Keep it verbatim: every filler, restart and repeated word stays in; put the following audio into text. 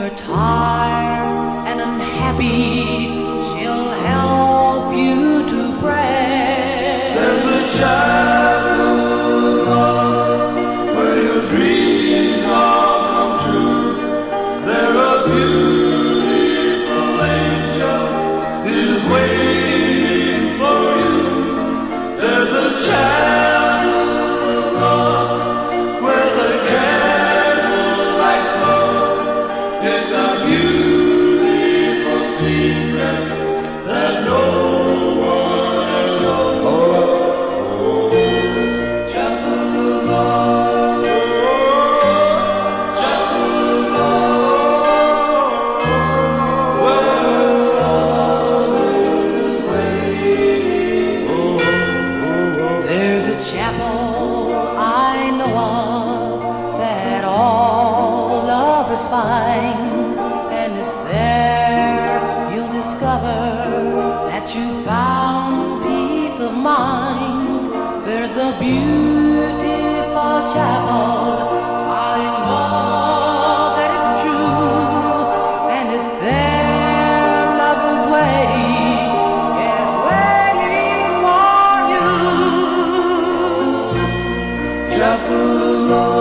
you're tired and unhappy, she'll help you to pray. There's a chapel of love where your dreams all come true. There a beautiful angel is waiting for you. There's a chapel of love where the candle lights glow. It's a beautiful secret that no one else knows. Chapel of love, chapel of love, where love is waiting. There's a chapel I know of that all lovers find, and it's there you'll discover that you found peace of mind. There's a beautiful chapel, I know that it's true, and it's there love is waiting, yes, waiting for you. Chapel of love.